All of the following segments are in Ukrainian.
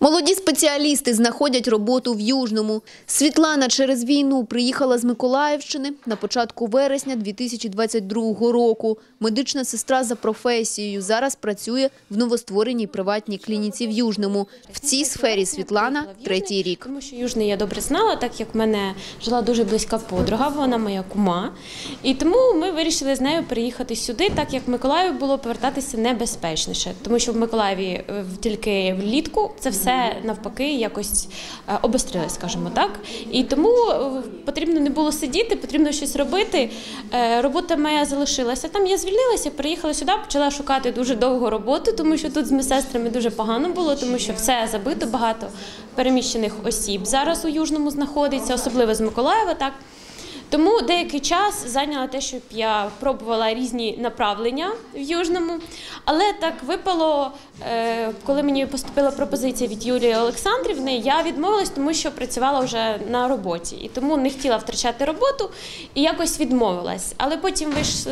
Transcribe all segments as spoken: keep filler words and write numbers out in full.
Молоді спеціалісти знаходять роботу в Южному. Світлана через війну приїхала з Миколаївщини на початку вересня дві тисячі двадцять другого року. Медична сестра за професією. Зараз працює в новоствореній приватній клініці в Южному. В цій сфері Світлана третій рік. Тому що Южний я добре знала, так як в мене жила дуже близька подруга, вона моя кума. І тому ми вирішили з нею переїхати сюди, так як в Миколаїв було повертатися небезпечніше. Тому що в Миколаєві тільки влітку це все навпаки якось обострилось, скажімо так. І тому потрібно не було сидіти, потрібно щось робити. Робота моя залишилася. Там я звільнилася, приїхала сюди, почала шукати дуже довго роботу, тому що тут з медсестрами дуже погано було, тому що все забито, багато переміщених осіб зараз у Южному знаходиться, особливо з Миколаєва, так. Тому деякий час зайняла те, щоб я пробувала різні направлення в Южному. Але так випало, коли мені поступила пропозиція від Юлії Олександрівни, я відмовилась, тому що працювала вже на роботі. І тому не хотіла втрачати роботу і якось відмовилась. Але потім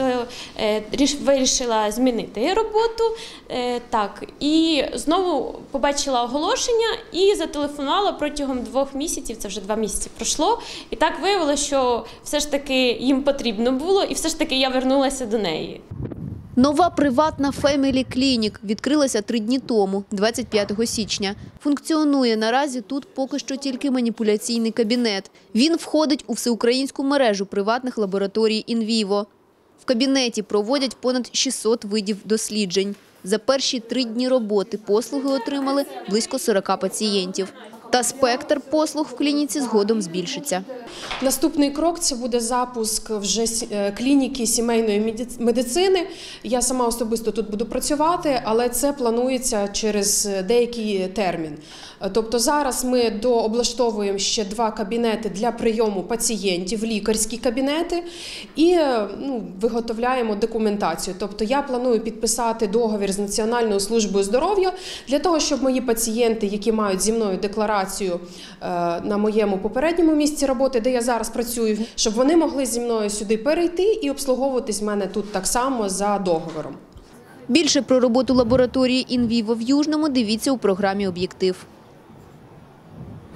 вирішила змінити роботу. Так, і знову побачила оголошення і зателефонувала протягом двох місяців, це вже два місяці пройшло. І так виявилося, що все ж таки їм потрібно було, і все ж таки я вернулася до неї. Нова приватна Family Clinic відкрилася три дні тому, двадцять п'ятого січня. Функціонує наразі тут поки що тільки маніпуляційний кабінет. Він входить у всеукраїнську мережу приватних лабораторій «Інвіво». В кабінеті проводять понад шістсот видів досліджень. За перші три дні роботи послуги отримали близько сорока пацієнтів. Та спектр послуг в клініці згодом збільшиться. Наступний крок – це буде запуск вже клініки сімейної медицини. Я сама особисто тут буду працювати, але це планується через деякий термін. Тобто зараз ми дооблаштовуємо ще два кабінети для прийому пацієнтів, лікарські кабінети, і ну, виготовляємо документацію. Тобто я планую підписати договір з Національною службою здоров'я для того, щоб мої пацієнти, які мають зі мною декларацію на моєму попередньому місці роботи, де я зараз працюю, щоб вони могли зі мною сюди перейти і обслуговуватись в мене тут так само за договором. Більше про роботу лабораторії «Інвіво» в Южному дивіться у програмі «Об'єктив».